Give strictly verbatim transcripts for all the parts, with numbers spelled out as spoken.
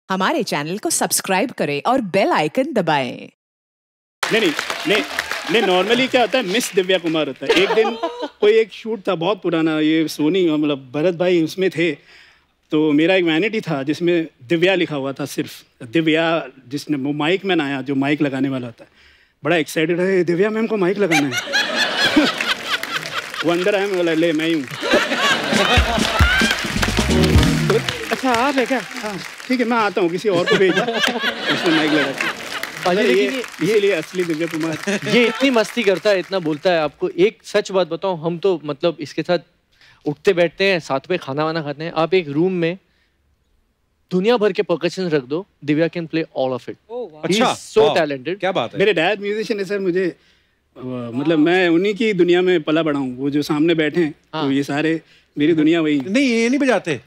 हमारे चैनल को सब्सक्राइब करें और बेल आइकन दबाएं। नहीं नहीं नहीं नहीं नॉर्मली क्या होता है, मिस दिव्या कुमार होता है। एक दिन कोई एक शूट था बहुत पुराना, ये सोनी मतलब भरत भाई उसमें थे, तो मेरा एक वैनिटी था जिसमें दिव्या लिखा हुआ था, सिर्फ दिव्या। जिसने वो माइक मैन आया, जो माइक लगाने वाला होता है, बड़ा एक्साइटेड है, दिव्या मैम को माइक लगाना है। वो अंदर आया, मैं बोला ले मैं ही हूँ। तो, अच्छा आप है क्या? हाँ ठीक है, मैं आता हूँ, किसी और को भेजा, उसने माइक लगा। ये इसीलिए असली दिव्या कुमार। ये इतनी मस्ती करता है, इतना बोलता है। आपको एक सच बात बताऊं, हम तो मतलब इसके साथ उठते बैठते हैं, साथ में खाना वाना खाते हैं। आप एक रूम में दुनिया भर के परकशन रख दो, Divya can play all of it. अच्छा, सो टैलेंटेड। क्या बात है। मेरे डैड म्यूजिशियन है सर, मुझे मतलब मैं उन्हीं की दुनिया में पला बड़ा हूँ। वो जो सामने बैठे हैं, हाँ। तो ये सारे मेरी दुनिया वही। नहीं ये नहीं बजाते।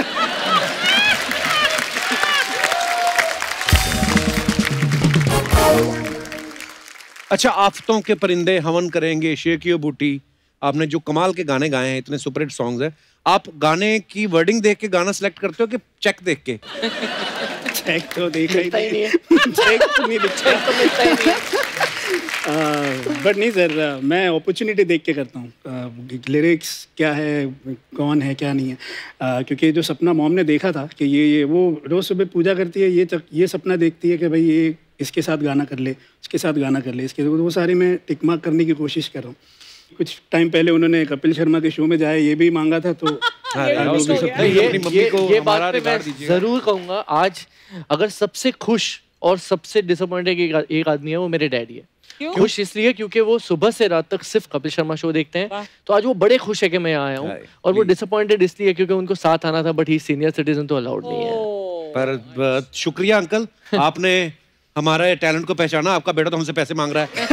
अच्छा, आफतों के परिंदे हवन करेंगे, शेकियो बूटी, आपने जो कमाल के गाने गाए हैं, इतने सुपरहिट सॉन्ग्स हैं। आप गाने की वर्डिंग देख के गाना सिलेक्ट करते हो कि चेक देख के? चेक तो देख ही नहीं है। चेक तो नहीं दिखता, तो मिलता ही नहीं। बट नहीं सर, मैं अपॉर्चुनिटी देख के करता हूँ। लिरिक्स क्या है, कौन है, क्या नहीं है। uh, क्योंकि जो सपना मॉम ने देखा था कि ये ये वो रोज़ सुबह पूजा करती है, ये तक ये सपना देखती है कि भाई ये इसके साथ गाना कर ले, उसके साथ गाना कर ले, इसके वो सारे मैं टिक मार्क करने की कोशिश कर रहा हूँ। कुछ टाइम पहले उन्होंने कपिल शर्मा के शो में जाए, ये भी मांगा था, तो ये, ये, ये बात पे मैं जरूर कहूँगा, आज अगर सबसे खुश और सबसे डिसअपॉइंटेड एक आदमी है, वो मेरे डैडी है। खुश इसलिए क्योंकि वो सुबह से रात तक सिर्फ कपिल शर्मा शो देखते हैं, तो आज वो बड़े खुश है कि मैं आया हूँ। और वो डिसअपॉइंटेड इसलिए क्योंकि उनको साथ आना था, बट ही सीनियर सिटीजन तो अलाउड नहीं है। पर शुक्रिया अंकल, आपने हमारे टैलेंट को पहचाना। आपका बेटा तो हमसे पैसे मांग रहा है।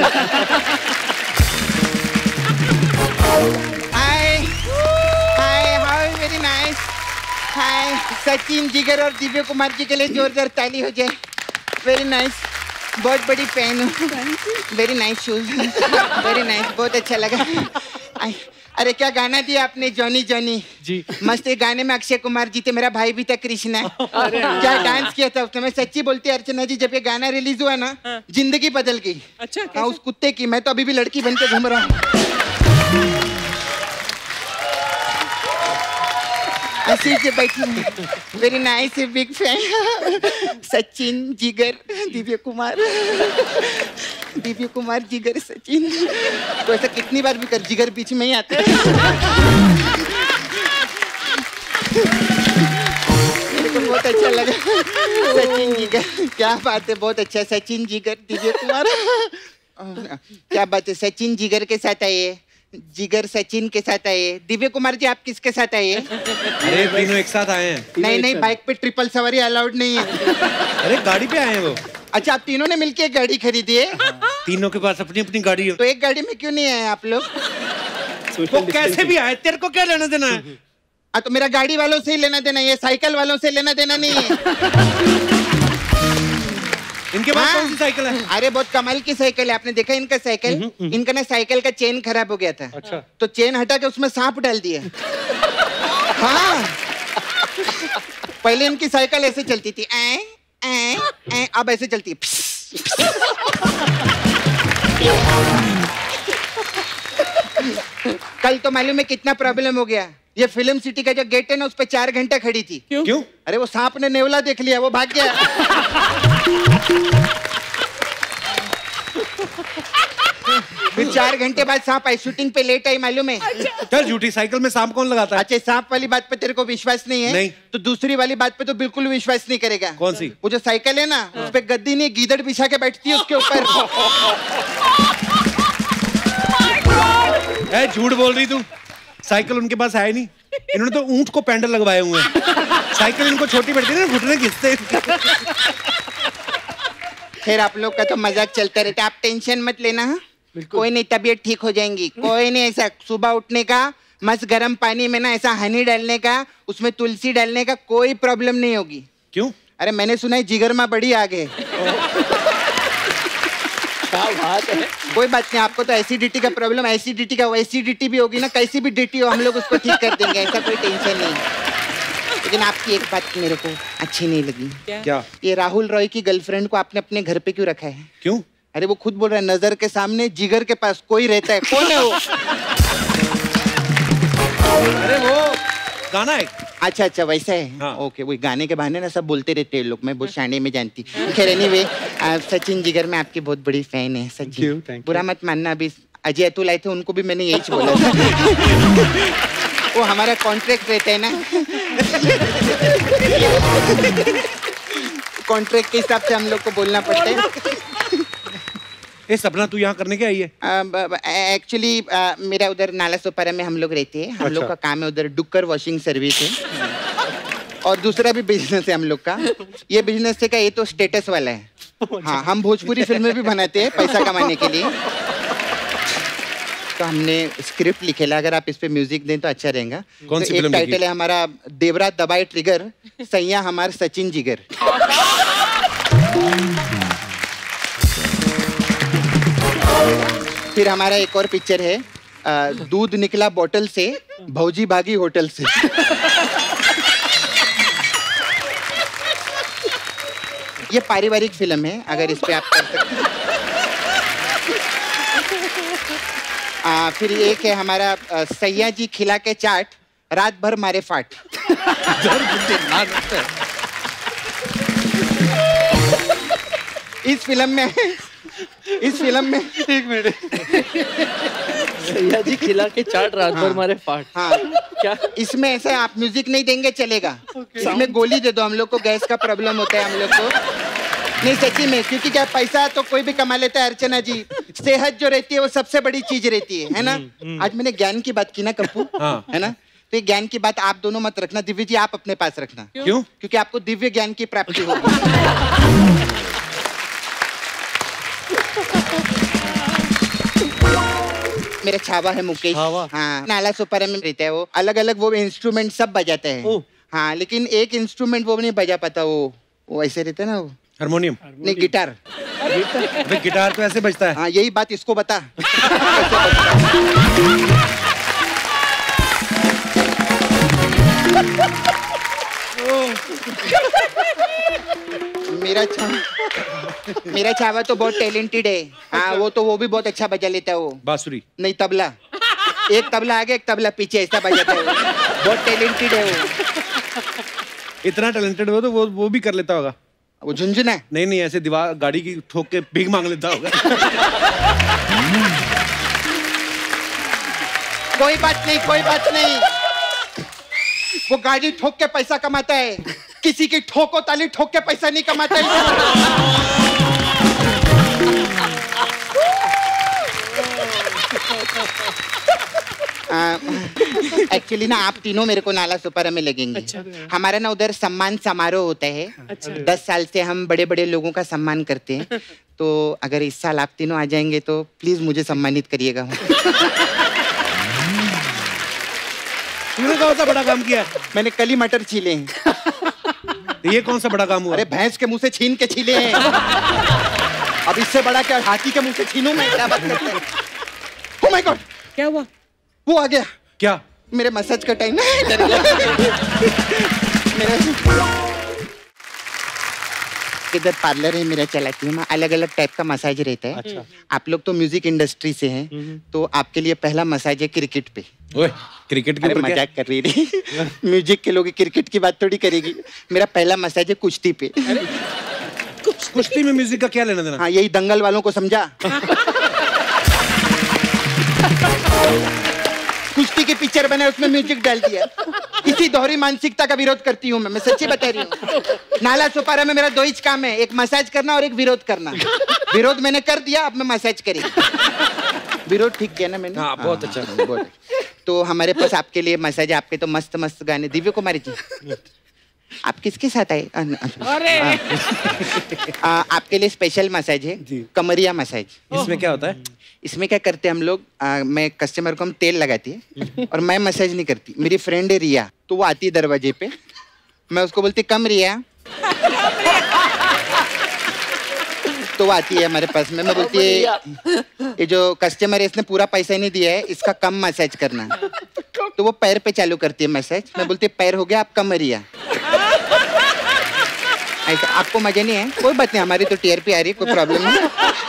Hi hi hi, very nice. Hi Sachin, Jigar और दिव्या कुमार जी के लिए जोरदार ताली हो जाए। वेरी नाइस, बहुत बड़ी फैन हूँ। Very nice shoes, very nice, बहुत अच्छा लगा। अरे क्या गाना दिया आपने, जॉनी जॉनी जी। मस्त गाने में अक्षय कुमार जी थे, मेरा भाई भी था कृष्णा। क्या डांस किया था उसने। मैं सच्ची बोलती है अर्चना जी, जब ये गाना रिलीज हुआ ना, हाँ। जिंदगी बदल गई। अच्छा, हाँ, उस कुत्ते की। मैं तो अभी भी लड़की बन के घूम रहा हूँ। ऐसे ही बैठी। Very nice, big fan. Sachin, Jigar, Divya Kumar, Divya Kumar, जिगर, सचिन। तो ऐसा कितनी बार भी कर, जिगर बीच में ही आता है। मेरे को बहुत अच्छा लगा। सचिन, जिगर, क्या बात है, बहुत अच्छा। सचिन, जिगर, दिव्या कुमार, क्या बात है। सचिन जिगर के साथ आए, जिगर सचिन के साथ आए। दिव्या कुमार जी आप किसके साथ आए? अरे तीनों एक साथ आए हैं। नहीं नहीं, बाइक पे ट्रिपल सवारी अलाउड नहीं है। अरे गाड़ी पे आए हैं वो। अच्छा, आप तीनों ने मिलके एक गाड़ी खरीदी है? तीनों के पास अपनी अपनी गाड़ी है। तो एक गाड़ी में क्यों नहीं आए आप लोग? वो कैसे भी आए, तेरे को क्या लेना देना है? आ, तो मेरा गाड़ी वालों से ही लेना देना, ये साइकिल वालों से लेना देना नहीं है। इनके पास कौन सी साइकिल है? अरे बहुत कमाल की साइकिल है। आपने देखा इनका साइकिल? इनका ना साइकिल का चेन खराब हो गया था। अच्छा। तो चेन हटा के उसमें सांप डाल दिया। हाँ, पहले इनकी साइकिल ऐसे चलती थी, ऐ, ऐ, ऐ, अब ऐसे चलती है। कल तो मालूम है कितना प्रॉब्लम हो गया। ये फिल्म सिटी का जो गेट है ना, उस पर चार घंटे खड़ी थी। क्यों? क्यों? अरे वो सांप ने नेवला देख लिया, वो भाग गया। फिर चार घंटे बाद सांप आई, शूटिंग पे लेट आई, मालूम है? चल झूठी, साइकिल में सांप कौन लगाता है? अच्छा, सांप वाली बात पे तेरे को विश्वास नहीं है? नहीं। तो दूसरी वाली बात पे तो बिल्कुल विश्वास नहीं करेगा। कौन सी? वो जो साइकिल है ना, उस पे गद्दी नहीं, गीदड़ बिछा के बैठती है उसके ऊपर। झूठ बोल रही तू, साइकिल उनके पास है नहीं। इन्होंने तो ऊंट को पैंडल लगवाए हुए हैं। साइकिल इनको छोटी पड़ती है ना, घुटने घिसते। फिर आप लोग का तो मजाक चलता रहता, आप टेंशन मत लेना। कोई नहीं, तबीयत ठीक हो जाएंगी। कोई नहीं, ऐसा सुबह उठने का, मस्त गर्म पानी में ना ऐसा हनी डालने का, उसमें तुलसी डालने का, कोई प्रॉब्लम नहीं होगी। क्यों? अरे मैंने सुना है जिगर माँ बड़ी आगे। क्या बात है। कोई बात नहीं, आपको तो एसिडिटी का प्रॉब्लम, एसिडिटी का एसिडिटी भी होगी ना, कैसी भी डिटी हो हम लोग उसको ठीक कर देंगे, ऐसा कोई टेंशन नहीं। लेकिन आपकी एक बात मेरे को अच्छी नहीं लगी। क्या? ये राहुल रॉय की गर्लफ्रेंड को आपने अपने घर पे क्यों रखा है? क्यों? अरे वो खुद बोल रहा है नजर के सामने जिगर के पास कोई रहता है, कौन है वो? अरे वो गाना है। अच्छा अच्छा वैसा है। हाँ। ओके, वही गाने के बहाने ना सब बोलते रहते हैं लोग, मैं बहुत शाने में जानती। खैर एनीवे, सचिन जिगर मैं आपकी बहुत बड़ी फैन है सचिन, बुरा मत मानना। अभी अजय अतुल आए थे, उनको भी मैंने यही बोला था। वो हमारा कॉन्ट्रैक्ट रहता है ना, कॉन्ट्रैक्ट के हिसाब से हम लोग को बोलना पड़ता है। ए सपना तू यहाँ करने क्या आई है? एक्चुअली मेरा उधर नाला सोपारा में हम लोग रहते हैं। हम अच्छा। लोग का काम है उधर डुक्कर वॉशिंग सर्विस है, और दूसरा भी बिजनेस है हम लोग का। ये बिजनेस है का, ये तो स्टेटस वाला है। हाँ, हम भोजपुरी फिल्में भी बनाते हैं पैसा कमाने के लिए। तो हमने स्क्रिप्ट लिखेला, अगर आप इस पे म्यूजिक दें तो अच्छा रहेगा। कौन तो सी एक फिल्म टाइटल लिखी? है हमारा देवरात दबाए ट्रिगर, सैया हमार सचिन जिगर। फिर हमारा एक और पिक्चर है, अ, दूध निकला बोतल से, भौजी भागी होटल से। ये पारिवारिक फिल्म है, अगर इस पे आप कर सकते हैं। आ, फिर एक है हमारा अ, सैया जी खिला के चाट, रात भर मारे फाट। इस फिल्म में इस फिल्म में एक मिनट, सैया जी खिला के चाट, रात भर मारे फाट। हाँ, क्या? इसमें ऐसा है, आप म्यूजिक नहीं देंगे चलेगा। इसमें गोली दे दो, हम लोग को गैस का प्रॉब्लम होता है हम लोग को। नहीं सच्ची में, क्योंकि क्या पैसा तो कोई भी कमा लेता है अर्चना जी, सेहत जो रहती है वो सबसे बड़ी चीज रहती है, है ना। आज मैंने ज्ञान की बात की ना कप्पू, हाँ। है ना, तो ये ज्ञान की बात आप दोनों मत रखना, दिव्य जी आप अपने पास रखना। क्यों? क्योंकि आपको दिव्य ज्ञान की प्राप्ति होगी। मेरा छावा है मुकेश। छावा? हाँ, नाला सोपारा में रहता है वो। अलग अलग वो इंस्ट्रूमेंट सब बजाते हैं। हाँ, लेकिन एक इंस्ट्रूमेंट वो नहीं बजा पाता, वो वो ऐसे रहता है ना, वो हारमोनियम? नहीं, गिटार। अबे गिटार तो ऐसे बजता है। हाँ, यही बात इसको बता। मेरा छा मेरा छावा तो बहुत टैलेंटेड है। हाँ, वो तो वो भी बहुत अच्छा बजा लेता है वो। बांसुरी? नहीं, तबला। एक तबला आगे एक तबला पीछे, ऐसा बजाता है वो। बहुत टैलेंटेड है वो। इतना टैलेंटेड हो तो वो वो भी कर लेता होगा। वो झुंझुना है? नहीं नहीं, ऐसे दीवार गाड़ी की ठोक के भीख मांग लेता होगा। कोई बात नहीं, कोई बात नहीं, वो गाड़ी ठोक के पैसा कमाता है, किसी की ठोको ताली ठोक के पैसा नहीं कमाता है। एक्चुअली ना आप तीनों मेरे को नाला सोपारा में लगेंगे। अच्छा। हमारा ना उधर सम्मान समारोह होता है। अच्छा। दस साल से हम बड़े बड़े लोगों का सम्मान करते हैं, तो अगर इस साल आप तीनों आ जाएंगे तो प्लीज मुझे सम्मानित करिएगा। तूने कौन सा बड़ा काम किया? मैंने कली मटर छीले हैं। ये कौन सा बड़ा काम हुआ? अरे भैंस के मुंह से छीन के छीले हैं। अब इससे बड़ा क्या हाथी के मुंह से छीनूं मैं? क्या बात करते हैं? Oh my God! क्या हुआ? वो आ गया। क्या? मेरे मसाज का टाइम है। मेरा इधर पार्लर है मेरा, चलाती हूँ। अलग अलग टाइप का मसाज रहता है। अच्छा। आप लोग तो म्यूजिक इंडस्ट्री से हैं, तो आपके लिए पहला मसाज है क्रिकेट पे। ओए, क्रिकेट के ऊपर क्या? मजाक कर रही थी। म्यूजिक के लोग क्रिकेट की बात थोड़ी करेगी। मेरा पहला मसाज है कुश्ती पे। कुश्ती में म्यूजिक का क्या लेना देना? हाँ, यही दंगल वालों को समझा। कुश्ती के पिक्चर बने, उसमें म्यूजिक डाल दिया। इसी दोहरी मानसिकता का विरोध करती हूँ मैं मैं सच्ची बता रही हूँ। नाला सोपारा में मेरा दो ही काम है, एक मसाज करना और एक विरोध करना। विरोध मैंने कर दिया, अब मैं मसाज करेंगे। विरोध ठीक किया ना मैंने? हाँ, बहुत अच्छा। बहुत। तो हमारे पास आपके लिए मसाज, आपके तो मस्त मस्त गाने। दिव्य कुमारी जी, आप किसके साथ आए? अरे आ, आपके लिए स्पेशल मसाज है, कमरिया मसाज। इसमें क्या होता है? इसमें क्या करते हैं हम लोग, आ, मैं कस्टमर को हम तेल लगाती है और मैं मसाज नहीं करती। मेरी फ्रेंड है रिया, तो वो आती है दरवाजे पे, मैं उसको बोलती कम रिया, तो वो आती है हमारे पास में। मैं बोलती है ये जो कस्टमर है इसने पूरा पैसा नहीं दिया है, इसका कम मसाज करना। तो वो पैर पे चालू करती है मैसेज। मैं बोलती पैर हो गया, आप कमरिया। ऐसा आपको मजा नहीं है? कोई बात नहीं, हमारी तो टीआरपी आ रही है, कोई प्रॉब्लम नहीं।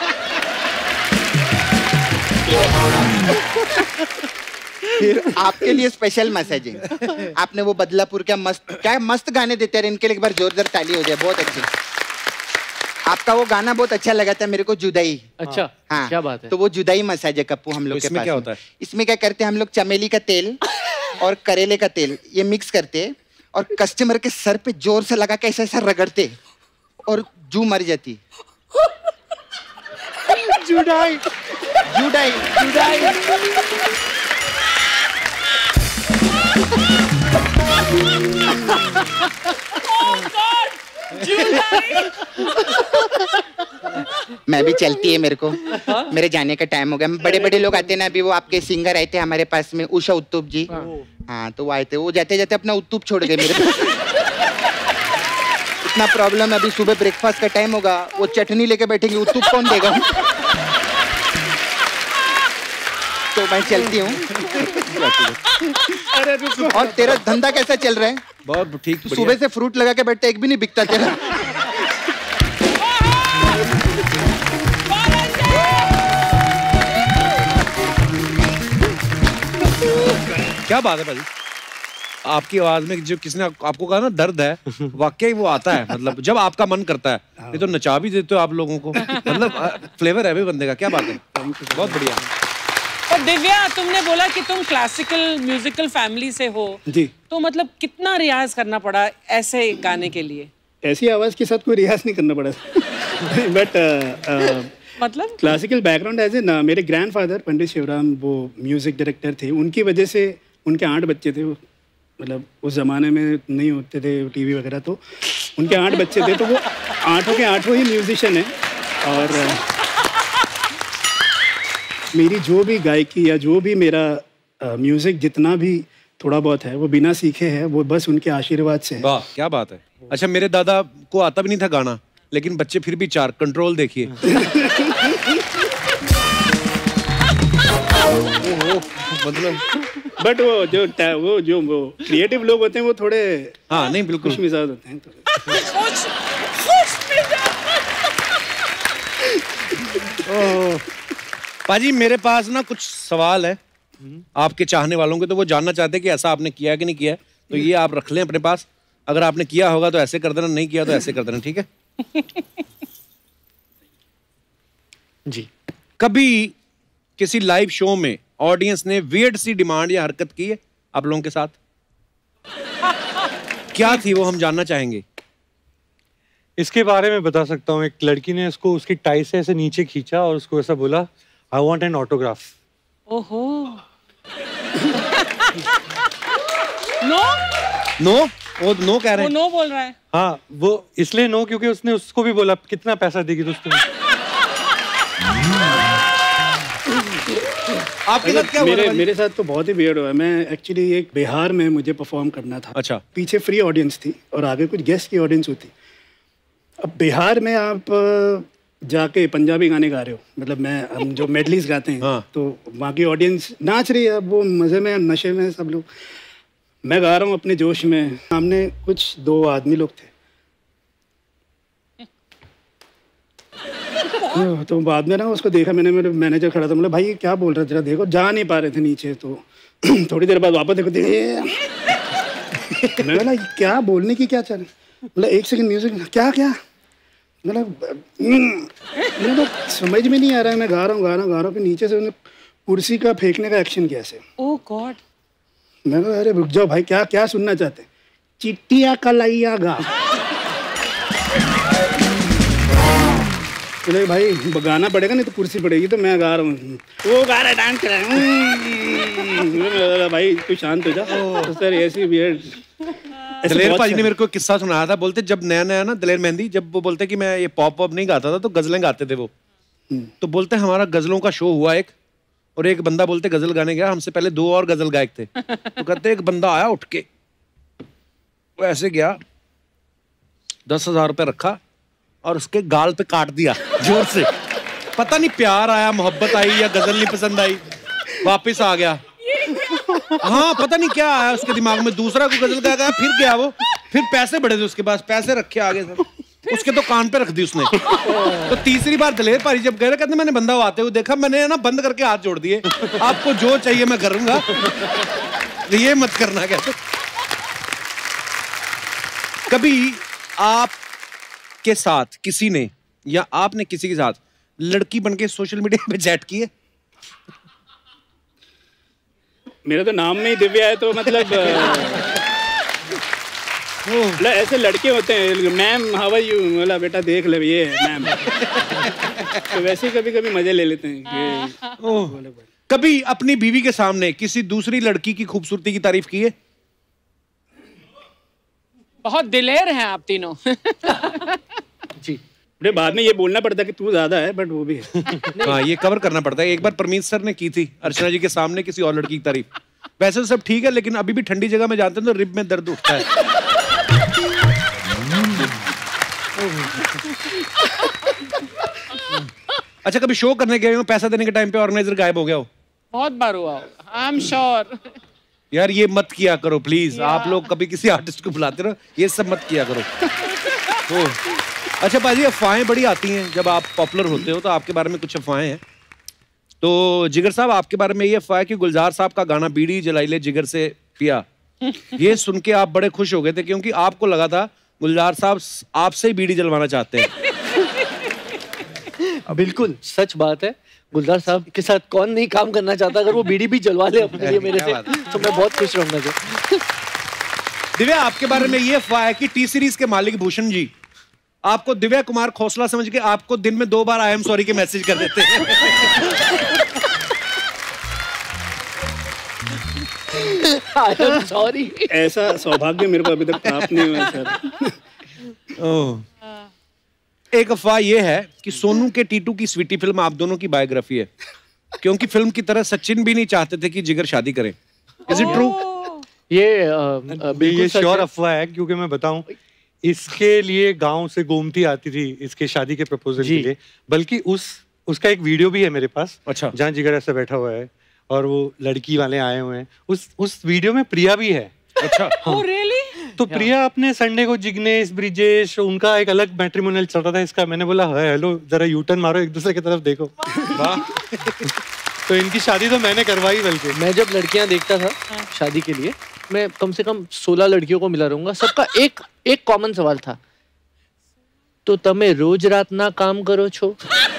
फिर आपके लिए स्पेशल मैसेज है। आपने वो बदलापुर क्या मस्त क्या मस्त गाने देते हैं, इनके लिए एक बार जोरदार ताली हो जाए। बहुत अच्छे। आपका वो गाना बहुत अच्छा लगा था मेरे को, जुदाई। अच्छा, हाँ, क्या बात है। तो वो जुदाई मसाज है कप्पू हम लोग के पास। क्या होता है इसमें? क्या करते हैं हम लोग, चमेली का तेल और करेले का तेल ये मिक्स करते हैं और कस्टमर के सर पे जोर से लगा के ऐसा ऐसा रगड़ते और जू मर जाती। जुदाई जुदाई जुदाई। मैं भी चलती है मेरे को, मेरे जाने का टाइम हो गया। बड़े बड़े लोग आते हैं ना, अभी वो आपके सिंगर आए थे हमारे पास में, उषा उत्तुप जी। हाँ, तो वो आए थे, वो जाते जाते अपना उत्तुप छोड़ गए मेरे पास। इतना प्रॉब्लम है, अभी सुबह ब्रेकफास्ट का टाइम होगा, वो चटनी लेके बैठेंगे, उत्तुप कौन देगा? तो मैं चलती हूँ। और तेरा धंधा कैसा चल रहा है? बहुत ठीक। सुबह से फ्रूट लगा के बैठते, एक भी नहीं बिकता तेरा। क्या बात है भाई, आपकी आवाज में जो किसने आपको कहा ना दर्द है, वाकई वो आता है। मतलब जब आपका मन करता है, ये तो नचा भी देते हो आप लोगों को। मतलब फ्लेवर है भी बंदे का। क्या बात है, बहुत बढ़िया। और दिव्या, तुमने बोला कि तुम क्लासिकल म्यूजिकल फैमिली से हो जी, तो मतलब कितना रियाज करना पड़ा ऐसे गाने के लिए? ऐसी आवाज के साथ कोई रियाज नहीं करना पड़ा। बट मतलब क्लासिकल बैकग्राउंड एज ए ना, मेरे ग्रैंडफादर पंडित शिवराम वो म्यूजिक डायरेक्टर थे, उनकी वजह से उनके आठ बच्चे थे। मतलब उस जमाने में नहीं होते थे टीवी वगैरह, तो उनके आठ बच्चे थे, तो वो आठों के आठों ही म्यूजिशियन हैं। और मेरी जो भी गायकी या जो भी मेरा म्यूजिक जितना भी थोड़ा बहुत है, वो बिना सीखे है, वो बस उनके आशीर्वाद से है। वाह, क्या बात है। अच्छा, मेरे दादा को आता भी नहीं था गाना, लेकिन बच्चे फिर भी चार। कंट्रोल देखिए। मतलब बट वो जो वो जो वो क्रिएटिव लोग होते हैं, वो थोड़े हाँ नहीं बिल्कुल खुश मिजाज होते हैं। तो पाजी, मेरे पास ना कुछ सवाल है आपके चाहने वालों के, तो वो जानना चाहते हैं कि ऐसा आपने किया है कि नहीं किया है। तो ये आप रख लें अपने पास। अगर आपने किया होगा तो ऐसे कर देना, नहीं किया तो ऐसे कर देना, ठीक है? जी। कभी किसी लाइव शो में ऑडियंस ने वियर्ड सी डिमांड या हरकत की है आप लोगों के साथ? क्या थी वो, हम जानना चाहेंगे। इसके बारे में बता सकता हूँ। एक लड़की ने उसको उसकी टाई से ऐसे नीचे खींचा और उसको ऐसा बोला, आई वॉन्ट एन ऑटोग्राफ। ओहो। नो नो वो नो कह रहे हैं। वो नो बोल रहा है। हाँ, वो इसलिए नो क्योंकि उसने उसको भी बोला कितना पैसा देगी दोस्तों। आपके साथ क्या मेरे, मेरे साथ तो बहुत ही वियर्ड हुआ है। मैं एक्चुअली एक बिहार में मुझे परफॉर्म करना था। अच्छा। पीछे फ्री ऑडियंस थी और आगे कुछ गेस्ट की ऑडियंस होती। अब बिहार में आप जाके पंजाबी गाने गा रहे हो, मतलब मैं हम जो मेडलीज गाते हैं, हाँ। तो वहाँ की ऑडियंस नाच रही है, वो मज़े में नशे में सब लोग। मैं गा रहा हूँ अपने जोश में, सामने कुछ दो आदमी लोग थे। तो बाद में ना उसको देखा मैंने, मेरे मैनेजर खड़ा था, मतलब भाई क्या बोल रहा जरा देखो, जा नहीं पा रहे थे नीचे। तो थोड़ी देर बाद वापस देखो, मैं बोला क्या बोलने की क्या चाह रहे, मतलब एक सेकंड म्यूजिक, क्या क्या, मतलब मेरे को समझ में नहीं आ रहा है। मैं गा रहा हूँ गा रहा हूँ गा रहा हूँ, फिर नीचे से उन्हें कुर्सी का फेंकने का एक्शन किया ऐसे। Oh God. मैं कहा अरे रुक जाओ भाई, क्या क्या सुनना चाहते हैं? चिट्टिया कलाइया गा। चलो भाई गाना पड़ेगा, नहीं तो कुर्सी पड़ेगी। तो मैं गा रहा हूँ, वो गा रहा है, डांस कर रहा है। भाई तू शांत हो जा। तो सर ऐसी वियर्ड। दलेर भाजी ने मेरे को किस्सा सुनाया था, बोलते जब नया नया ना दलेर मेहंदी, जब वो बोलते कि मैं ये पॉप वॉप नहीं गाता था तो गजलें गाते थे वो। तो बोलते हमारा गजलों का शो हुआ एक, और एक बंदा बोलते गजल गाने गया, हमसे पहले दो और गजल गायक थे। तो कहते एक बंदा आया उठ के, वो ऐसे गया, दस हजार रुपये रखा और उसके गाल पे काट दिया जोर से। पता नहीं प्यार आया, मोहब्बत आई या गजल नहीं पसंद आई, वापिस आ गया। हाँ पता नहीं क्या आया उसके दिमाग में, दूसरा कोई गजल गा गया, फिर गया वो, फिर पैसे बड़े थे उसके पास, पैसे रखे आगे सब, उसके तो कान पे रख दी उसने। तो तीसरी बार दलेर पारी जब गए, कहते मैंने बंदा आते हुए देखा, मैंने ना बंद करके हाथ जोड़ दिए, आपको जो चाहिए मैं करूंगा, ये मत करना। कहते कभी आप के साथ किसी ने या आपने किसी के साथ लड़की बनके सोशल मीडिया पे चैट की है? मेरा तो नाम में ही दिव्या है, तो मतलब मतलब ऐसे लड़के होते हैं, मैम हाउ आर यू, बोला बेटा देख ले ये है मैम। तो वैसे ही कभी कभी मजे ले लेते हैं कि कभी अपनी बीवी के सामने किसी दूसरी लड़की की खूबसूरती की तारीफ की है? बहुत दिलेर हैं आप तीनों। जी बड़े बाद में ये बोलना पड़ता है कि तू ज्यादा है, बट वो भी है। हाँ ये कवर करना पड़ता है। एक बार परमीत सर ने की थी अर्चना जी के सामने किसी और लड़की की तारीफ। वैसे तो सब ठीक है, लेकिन अभी भी ठंडी जगह में जाते हैं तो रिब में दर्द उठता है। अच्छा कभी शो करने गए हो, पैसा देने के टाइम पे ऑर्गेनाइजर गायब हो गया हो? बहुत बार हुआ, आई एम श्योर। यार ये मत किया करो प्लीज, आप लोग कभी किसी आर्टिस्ट को बुलाते रहो, ये सब मत किया करो। ओ, अच्छा बाजी अफवाहें बड़ी आती हैं जब आप पॉपुलर होते हो, तो आपके बारे में कुछ अफवाहें हैं। तो जिगर साहब आपके बारे में ये अफवाह है कि गुलजार साहब का गाना बीड़ी जलाई ले जिगर से पिया, ये सुन के आप बड़े खुश हो गए थे क्योंकि आपको लगा था गुलजार साहब आपसे ही बीड़ी जलवाना चाहते हैं। बिल्कुल सच बात है। गुलजार साहब के साथ कौन नहीं काम करना चाहता, अगर वो बीड़ी भी जलवा ले अपने लिए मेरे से, तो मैं बहुत खुश रहूंगा। दिव्या आपके बारे में ये अफवाह है कि टी सीरीज के मालिक भूषण जी आपको दिव्या कुमार खोसला समझ के आपको दिन में दो बार आई एम सॉरी के मैसेज कर देते हैं। I am sorry. ऐसा सौभाग्य मेरे को अभी तक प्राप्त नहीं हुआ सर। ओह, एक अफवाह ये है कि सोनू के टीटू की स्वीटी फिल्म आप दोनों की बायोग्राफी है, क्योंकि फिल्म की तरह सचिन भी नहीं चाहते थे कि जिगर शादी करें। Is it true? ये ये श्योर अफवाह है, क्योंकि मैं बताऊं इसके लिए गांव से गोमती आती थी इसके शादी के प्रपोजल के लिए, बल्कि उस उसका एक वीडियो भी है मेरे पास। अच्छा। जहाँ जिगर ऐसा बैठा हुआ है और वो लड़की वाले आए हुए हैं, उस उस वीडियो में प्रिया भी है। अच्छा हाँ। oh, really? तो प्रिया अपने संडे को जिग्नेश ब्रिजेश उनका एक अलग मैट्रिमोनियल चल रहा था, इसका मैंने बोला हेलो जरा यूटर्न मारो एक दूसरे की तरफ देखो। तो इनकी शादी तो मैंने करवाई। बल्कि मैं जब लड़कियां देखता था शादी के लिए, मैं कम से कम सोलह लड़कियों को मिला रहूंगा, सबका एक एक कॉमन सवाल था, तो तमे रोज रात ना काम करो छो।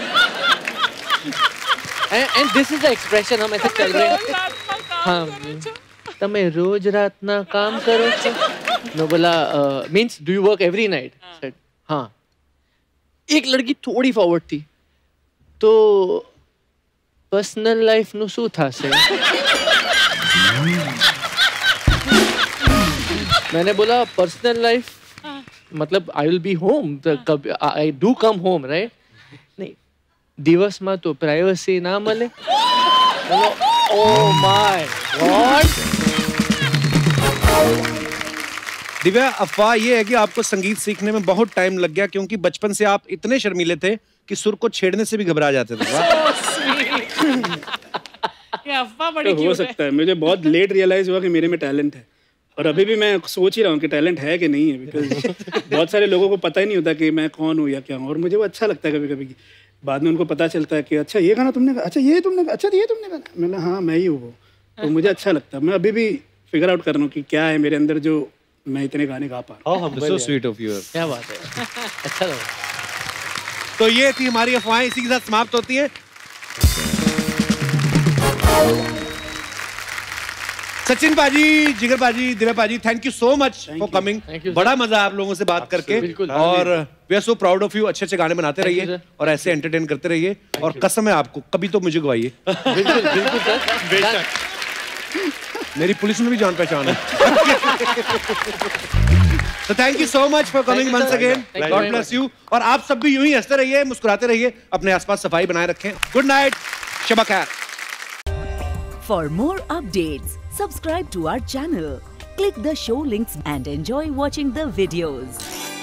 And this is the expression हम ऐसे चल रहे हैं। हाँ, तमे रोज रात ना काम करो छो। मैं बोला means do you work every night? Said हाँ। एक लड़की थोड़ी फॉरवर्ड थी, तो पर्सनल लाइफ नु શું થાશે? मैंने बोला पर्सनल लाइफ मतलब I will be home, I do come home right? नहीं, दिवस में तो प्राइवेसी ना मिले। Oh my God. दिव्या अफवाह ये है कि आपको संगीत सीखने में बहुत टाइम लग गया, क्योंकि बचपन से आप इतने शर्मीले थे कि सुर को छेड़ने से भी घबरा जाते थे। ये अफवाह बड़ी तो हो सकता है, मुझे बहुत लेट रियलाइज हुआ कि मेरे में टैलेंट है, और अभी भी मैं सोच ही रहा हूँ कि टैलेंट है कि नहीं है, बिकॉज बहुत सारे लोगों को पता ही नहीं होता कि मैं कौन हूँ या क्या हूँ, और मुझे वो अच्छा लगता है कभी कभी। बाद में उनको पता चलता है कि अच्छा ये गाना तुमने, अच्छा ये तुमने, अच्छा ये तुमने गाना, मैंने हाँ मैं ही हूँ वो। तो मुझे अच्छा लगता है, मैं अभी भी फिगर आउट कर रहा हूँ कि क्या है मेरे अंदर जो मैं इतने गाने गा पा रहा हूँ। So sweet of you. क्या बात है, अच्छा लगा। तो ये थी हमारी अफवाहें, इसी के साथ समाप्त होती है। सचिन पाजी, जिगर पाजी, दिव्या पाजी, thank you so much for coming. बड़ा मजा आप लोगों से बात करके, और we are so proud of you. अच्छे अच्छे गाने बनाते रहिए और ऐसे एंटरटेन करते रहिए, और कसम है आपको कभी तो मुझे गवाइए। बिल्कुल बिल्कुल सर, बेशक। मेरी पुलिस में भी जान पहचान है। तो thank you so much for coming once again, God bless you. और आप सब भी यूं ही हंसते रहिए, मुस्कुराते रहिए, अपने आसपास सफाई बनाए रखें। गुड नाइट, शब खैर। For more updates, subscribe to our channel, click the show links and enjoy watching the videos.